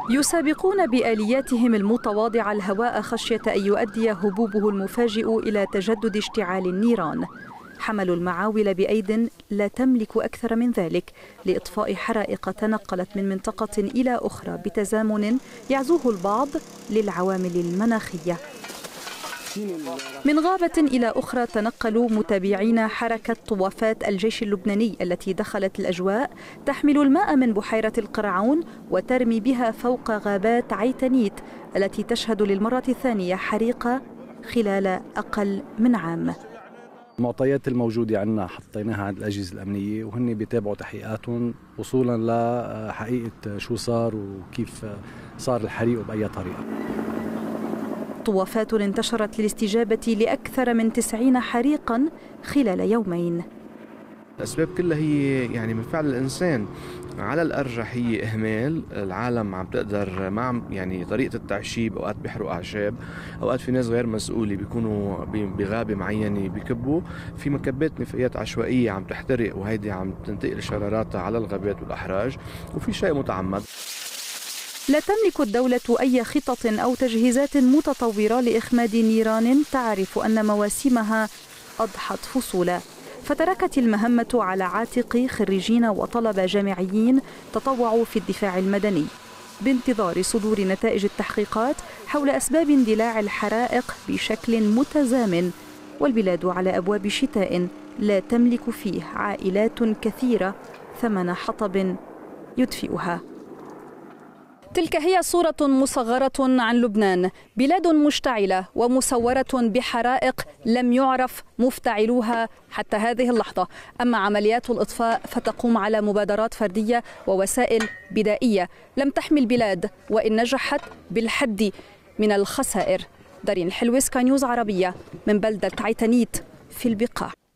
يسابقون بآلياتهم المتواضعة الهواء خشية أن يؤدي هبوبه المفاجئ إلى تجدد اشتعال النيران. حملوا المعاول بأيد لا تملك أكثر من ذلك لإطفاء حرائق تنقلت من منطقة إلى أخرى بتزامن يعزوه البعض للعوامل المناخية. من غابة إلى أخرى تنقلوا متابعين حركة طوافات الجيش اللبناني التي دخلت الأجواء تحمل الماء من بحيرة القرعون وترمي بها فوق غابات عيتنيت التي تشهد للمرة الثانية حريقة خلال أقل من عام. المعطيات الموجودة عندنا حطيناها عند الأجهزة الأمنية وهن بيتابعوا تحقيقاتهم وصولا لحقيقة شو صار وكيف صار الحريق وبأي طريقة. طوافات انتشرت للاستجابة لأكثر من 90 حريقا خلال يومين. الأسباب كلها هي يعني من فعل الإنسان، على الأرجح هي إهمال. العالم عم تقدر ما يعني طريقة التعشيب، أوقات بيحرقوا أعشاب، أوقات في ناس غير مسؤولة بيكونوا بغابة معينة بيكبوا، في مكبات نفايات عشوائية عم تحترق وهيدي عم تنتقل شراراتها على الغابات والأحراج، وفي شيء متعمد. لا تملك الدولة أي خطط أو تجهيزات متطورة لإخماد نيران تعرف أن مواسمها أضحت فصولا، فتركت المهمة على عاتق خريجين وطلبة جامعيين تطوعوا في الدفاع المدني بانتظار صدور نتائج التحقيقات حول أسباب اندلاع الحرائق بشكل متزامن. والبلاد على أبواب شتاء لا تملك فيه عائلات كثيرة ثمن حطب يدفئها. تلك هي صورة مصغرة عن لبنان، بلاد مشتعلة ومسورة بحرائق لم يعرف مفتعلوها حتى هذه اللحظة. أما عمليات الإطفاء فتقوم على مبادرات فردية ووسائل بدائية لم تحمي البلاد وإن نجحت بالحد من الخسائر. دارين الحلوي، سكاي نيوز عربية من بلدة عيتنيت في البقاع.